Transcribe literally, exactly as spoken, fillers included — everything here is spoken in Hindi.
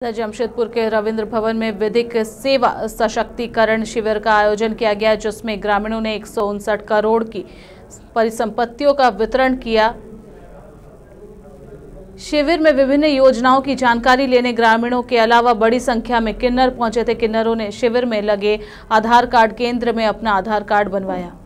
जमशेदपुर के रविंद्र भवन में विधिक सेवा सशक्तिकरण शिविर का आयोजन किया गया, जिसमें ग्रामीणों ने एक सौ उनसठ करोड़ की परिसंपत्तियों का वितरण किया। शिविर में विभिन्न योजनाओं की जानकारी लेने ग्रामीणों के अलावा बड़ी संख्या में किन्नर पहुंचे थे। किन्नरों ने शिविर में लगे आधार कार्ड केंद्र में अपना आधार कार्ड बनवाया।